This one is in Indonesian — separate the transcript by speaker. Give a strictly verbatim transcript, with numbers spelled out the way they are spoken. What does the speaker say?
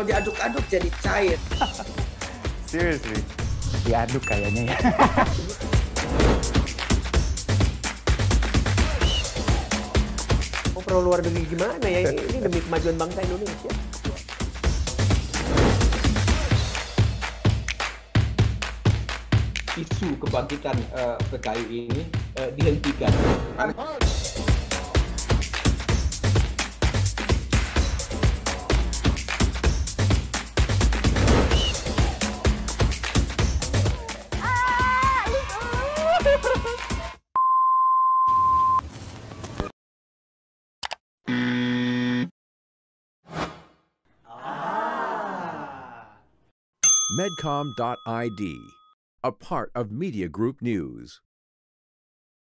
Speaker 1: kalau diaduk-aduk jadi cair.
Speaker 2: Seriously?
Speaker 3: Diaduk kayaknya ya.
Speaker 4: Oh, perlu luar negeri gimana ya? Ini, ini demi kemajuan bangsa Indonesia.
Speaker 5: Isu kebangkitan uh, P K I ini uh, dihentikan.
Speaker 6: Medcom dot I D, a part of Media Group News.